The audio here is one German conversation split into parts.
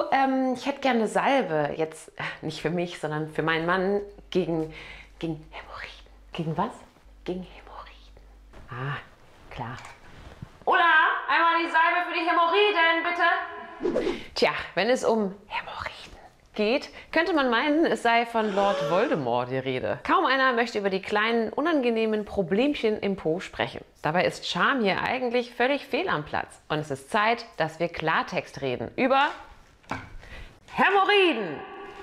ich hätte gerne eine Salbe, jetzt nicht für mich, sondern für meinen Mann gegen Hämorrhoiden. Gegen was? Gegen Hämorrhoiden. Ah, klar. Oder einmal die Salbe für die Hämorrhoiden, bitte. Tja, wenn es um Hämorrhoiden geht, könnte man meinen, es sei von Lord Voldemort die Rede. Kaum einer möchte über die kleinen, unangenehmen Problemchen im Po sprechen. Dabei ist Charme hier eigentlich völlig fehl am Platz. Und es ist Zeit, dass wir Klartext reden über Hämorrhoiden.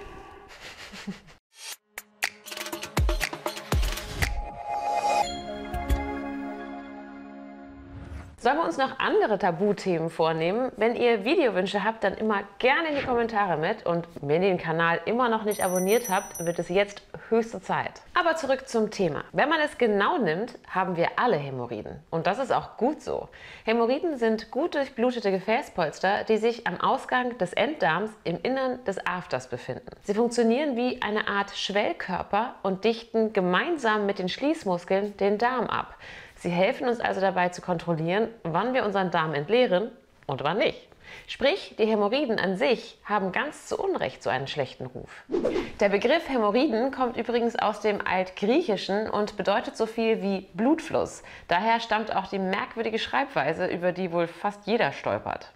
Sollen wir uns noch andere Tabuthemen vornehmen? Wenn ihr Videowünsche habt, dann immer gerne in die Kommentare mit. Und wenn ihr den Kanal immer noch nicht abonniert habt, wird es jetzt höchste Zeit. Aber zurück zum Thema. Wenn man es genau nimmt, haben wir alle Hämorrhoiden. Und das ist auch gut so. Hämorrhoiden sind gut durchblutete Gefäßpolster, die sich am Ausgang des Enddarms im Innern des Afters befinden. Sie funktionieren wie eine Art Schwellkörper und dichten gemeinsam mit den Schließmuskeln den Darm ab. Sie helfen uns also dabei zu kontrollieren, wann wir unseren Darm entleeren und wann nicht. Sprich, die Hämorrhoiden an sich haben ganz zu Unrecht so einen schlechten Ruf. Der Begriff Hämorrhoiden kommt übrigens aus dem Altgriechischen und bedeutet so viel wie Blutfluss. Daher stammt auch die merkwürdige Schreibweise, über die wohl fast jeder stolpert.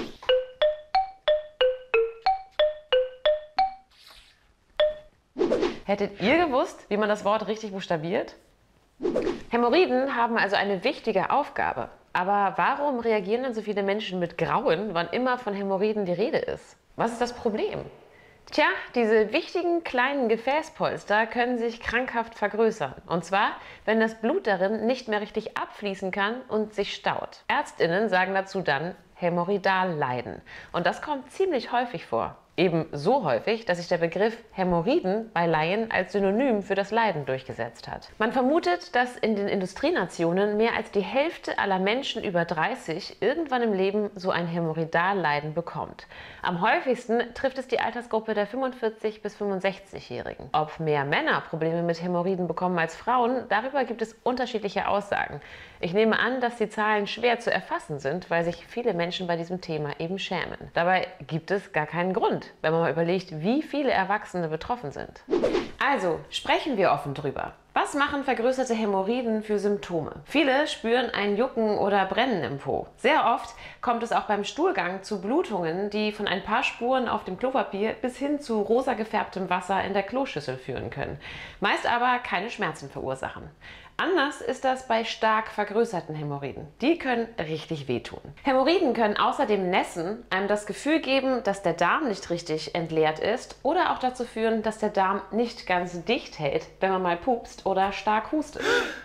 Hättet ihr gewusst, wie man das Wort richtig buchstabiert? Hämorrhoiden haben also eine wichtige Aufgabe. Aber warum reagieren dann so viele Menschen mit Grauen, wann immer von Hämorrhoiden die Rede ist? Was ist das Problem? Tja, diese wichtigen kleinen Gefäßpolster können sich krankhaft vergrößern. Und zwar, wenn das Blut darin nicht mehr richtig abfließen kann und sich staut. ÄrztInnen sagen dazu dann Hämorrhoidalleiden. Und das kommt ziemlich häufig vor. Eben so häufig, dass sich der Begriff Hämorrhoiden bei Laien als Synonym für das Leiden durchgesetzt hat. Man vermutet, dass in den Industrienationen mehr als die Hälfte aller Menschen über 30 irgendwann im Leben so ein Hämorrhoidalleiden bekommt. Am häufigsten trifft es die Altersgruppe der 45- bis 65-Jährigen. Ob mehr Männer Probleme mit Hämorrhoiden bekommen als Frauen, darüber gibt es unterschiedliche Aussagen. Ich nehme an, dass die Zahlen schwer zu erfassen sind, weil sich viele Menschen bei diesem Thema eben schämen. Dabei gibt es gar keinen Grund, wenn man mal überlegt, wie viele Erwachsene betroffen sind. Also, sprechen wir offen drüber. Was machen vergrößerte Hämorrhoiden für Symptome? Viele spüren ein Jucken oder Brennen im Po. Sehr oft kommt es auch beim Stuhlgang zu Blutungen, die von ein paar Spuren auf dem Klopapier bis hin zu rosa gefärbtem Wasser in der Kloschüssel führen können. Meist aber keine Schmerzen verursachen. Anders ist das bei stark vergrößerten Hämorrhoiden. Die können richtig wehtun. Hämorrhoiden können außerdem nässen, einem das Gefühl geben, dass der Darm nicht richtig entleert ist oder auch dazu führen, dass der Darm nicht ganz dicht hält, wenn man mal pupst oder stark hustet.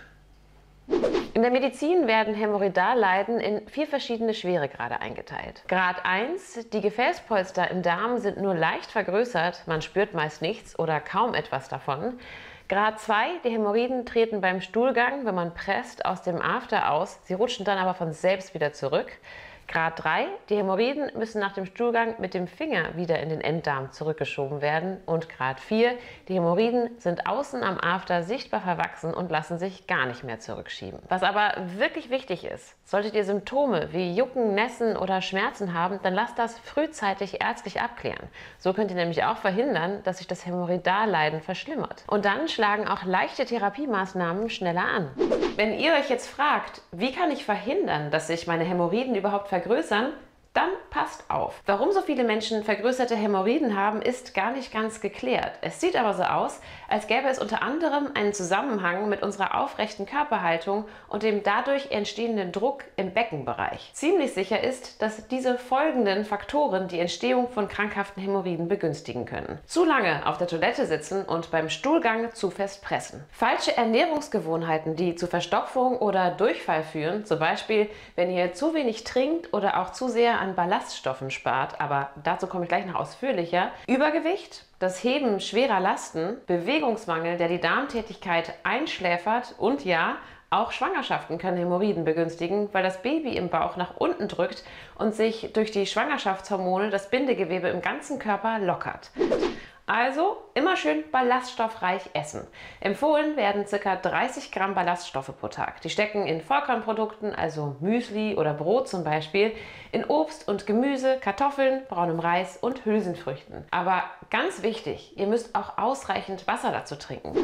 In der Medizin werden Hämorrhoidalleiden in 4 verschiedene Schweregrade eingeteilt. Grad 1, die Gefäßpolster im Darm sind nur leicht vergrößert, man spürt meist nichts oder kaum etwas davon. Grad 2, die Hämorrhoiden treten beim Stuhlgang, wenn man presst, aus dem After aus, sie rutschen dann aber von selbst wieder zurück. Grad 3, die Hämorrhoiden müssen nach dem Stuhlgang mit dem Finger wieder in den Enddarm zurückgeschoben werden. Und Grad 4, die Hämorrhoiden sind außen am After sichtbar verwachsen und lassen sich gar nicht mehr zurückschieben. Was aber wirklich wichtig ist, solltet ihr Symptome wie Jucken, Nässen oder Schmerzen haben, dann lasst das frühzeitig ärztlich abklären. So könnt ihr nämlich auch verhindern, dass sich das Hämorrhoidalleiden verschlimmert. Und dann schlagen auch leichte Therapiemaßnahmen schneller an. Wenn ihr euch jetzt fragt, wie kann ich verhindern, dass sich meine Hämorrhoiden überhaupt vergrößern, dann passt auf. Warum so viele Menschen vergrößerte Hämorrhoiden haben, ist gar nicht ganz geklärt. Es sieht aber so aus, als gäbe es unter anderem einen Zusammenhang mit unserer aufrechten Körperhaltung und dem dadurch entstehenden Druck im Beckenbereich. Ziemlich sicher ist, dass diese folgenden Faktoren die Entstehung von krankhaften Hämorrhoiden begünstigen können. Zu lange auf der Toilette sitzen und beim Stuhlgang zu fest pressen. Falsche Ernährungsgewohnheiten, die zu Verstopfung oder Durchfall führen, zum Beispiel wenn ihr zu wenig trinkt oder auch zu sehr an Ballaststoffen spart, aber dazu komme ich gleich noch ausführlicher. Übergewicht, das Heben schwerer Lasten, Bewegungsmangel, der die Darmtätigkeit einschläfert und ja, auch Schwangerschaften können Hämorrhoiden begünstigen, weil das Baby im Bauch nach unten drückt und sich durch die Schwangerschaftshormone das Bindegewebe im ganzen Körper lockert. Also immer schön ballaststoffreich essen. Empfohlen werden ca. 30 Gramm Ballaststoffe pro Tag. Die stecken in Vollkornprodukten, also Müsli oder Brot zum Beispiel, in Obst und Gemüse, Kartoffeln, braunem Reis und Hülsenfrüchten. Aber ganz wichtig, ihr müsst auch ausreichend Wasser dazu trinken.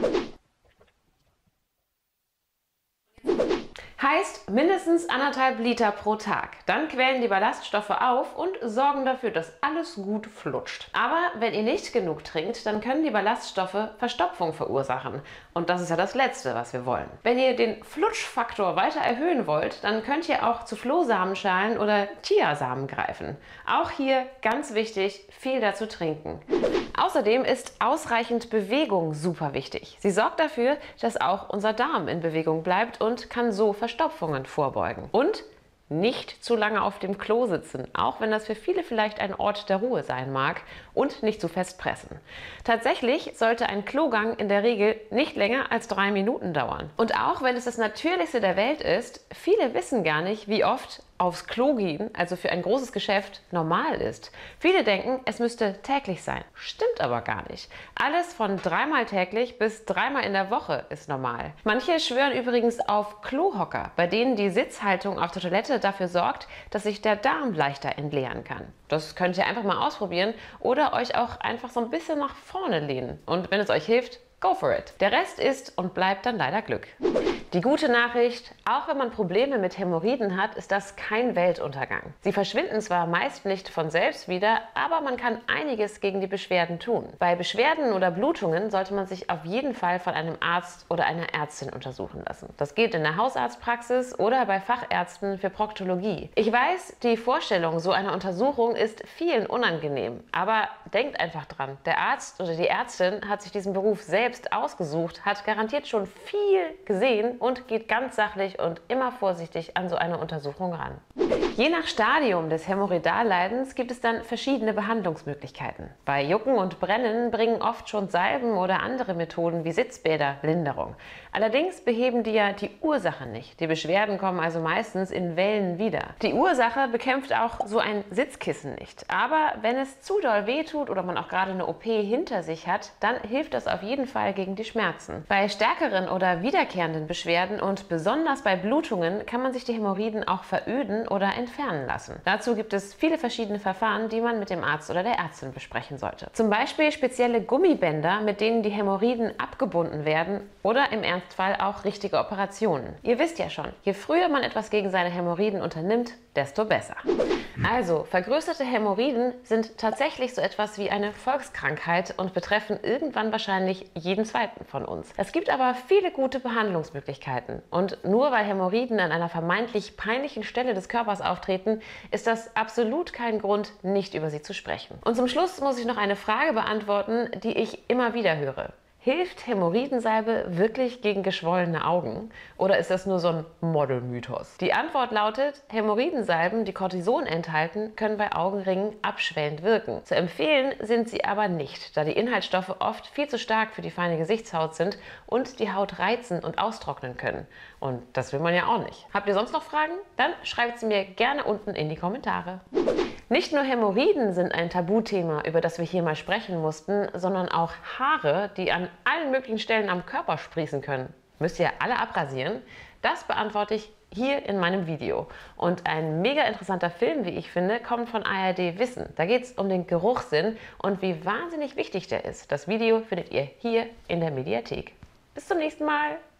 Heißt mindestens 1,5 Liter pro Tag. Dann quellen die Ballaststoffe auf und sorgen dafür, dass alles gut flutscht. Aber wenn ihr nicht genug trinkt, dann können die Ballaststoffe Verstopfung verursachen. Und das ist ja das Letzte, was wir wollen. Wenn ihr den Flutschfaktor weiter erhöhen wollt, dann könnt ihr auch zu Flohsamenschalen oder Chiasamen greifen. Auch hier ganz wichtig, viel dazu trinken. Außerdem ist ausreichend Bewegung super wichtig. Sie sorgt dafür, dass auch unser Darm in Bewegung bleibt und kann so Verstopfungen vorbeugen. Und nicht zu lange auf dem Klo sitzen, auch wenn das für viele vielleicht ein Ort der Ruhe sein mag, und nicht zu fest pressen. Tatsächlich sollte ein Klogang in der Regel nicht länger als 3 Minuten dauern. Und auch wenn es das Natürlichste der Welt ist, viele wissen gar nicht, wie oft aufs Klo gehen, also für ein großes Geschäft, normal ist. Viele denken, es müsste täglich sein. Stimmt aber gar nicht. Alles von 3-mal täglich bis 3-mal in der Woche ist normal. Manche schwören übrigens auf Klohocker, bei denen die Sitzhaltung auf der Toilette dafür sorgt, dass sich der Darm leichter entleeren kann. Das könnt ihr einfach mal ausprobieren oder euch auch einfach so ein bisschen nach vorne lehnen. Und wenn es euch hilft, go for it. Der Rest ist und bleibt dann leider Glück. Die gute Nachricht, auch wenn man Probleme mit Hämorrhoiden hat, ist das kein Weltuntergang. Sie verschwinden zwar meist nicht von selbst wieder, aber man kann einiges gegen die Beschwerden tun. Bei Beschwerden oder Blutungen sollte man sich auf jeden Fall von einem Arzt oder einer Ärztin untersuchen lassen. Das geht in der Hausarztpraxis oder bei Fachärzten für Proktologie. Ich weiß, die Vorstellung so einer Untersuchung ist vielen unangenehm, aber denkt einfach dran, der Arzt oder die Ärztin hat sich diesen Beruf selbst ausgesucht, hat garantiert schon viel gesehen und geht ganz sachlich und immer vorsichtig an so eine Untersuchung ran. Je nach Stadium des Hämorrhoidalleidens gibt es dann verschiedene Behandlungsmöglichkeiten. Bei Jucken und Brennen bringen oft schon Salben oder andere Methoden wie Sitzbäder Linderung. Allerdings beheben die ja die Ursache nicht. Die Beschwerden kommen also meistens in Wellen wieder. Die Ursache bekämpft auch so ein Sitzkissen nicht. Aber wenn es zu doll wehtut oder man auch gerade eine OP hinter sich hat, dann hilft das auf jeden Fall gegen die Schmerzen. Bei stärkeren oder wiederkehrenden Beschwerden und besonders bei Blutungen kann man sich die Hämorrhoiden auch veröden oder entfernen lassen. Dazu gibt es viele verschiedene Verfahren, die man mit dem Arzt oder der Ärztin besprechen sollte. Zum Beispiel spezielle Gummibänder, mit denen die Hämorrhoiden abgebunden werden, oder im Ernstfall auch richtige Operationen. Ihr wisst ja schon, je früher man etwas gegen seine Hämorrhoiden unternimmt, desto besser. Also, vergrößerte Hämorrhoiden sind tatsächlich so etwas wie eine Volkskrankheit und betreffen irgendwann wahrscheinlich jeden zweiten von uns. Es gibt aber viele gute Behandlungsmöglichkeiten. Und nur weil Hämorrhoiden an einer vermeintlich peinlichen Stelle des Körpers auftreten, ist das absolut kein Grund, nicht über sie zu sprechen. Und zum Schluss muss ich noch eine Frage beantworten, die ich immer wieder höre. Hilft Hämorrhoidensalbe wirklich gegen geschwollene Augen? Oder ist das nur so ein Modelmythos? Die Antwort lautet, Hämorrhoidensalben, die Cortison enthalten, können bei Augenringen abschwellend wirken. Zu empfehlen sind sie aber nicht, da die Inhaltsstoffe oft viel zu stark für die feine Gesichtshaut sind und die Haut reizen und austrocknen können. Und das will man ja auch nicht. Habt ihr sonst noch Fragen? Dann schreibt sie mir gerne unten in die Kommentare. Nicht nur Hämorrhoiden sind ein Tabuthema, über das wir hier mal sprechen mussten, sondern auch Haare, die an allen möglichen Stellen am Körper sprießen können. Müsst ihr alle abrasieren? Das beantworte ich hier in meinem Video. Und ein mega interessanter Film, wie ich finde, kommt von ARD Wissen. Da geht es um den Geruchssinn und wie wahnsinnig wichtig der ist. Das Video findet ihr hier in der Mediathek. Bis zum nächsten Mal!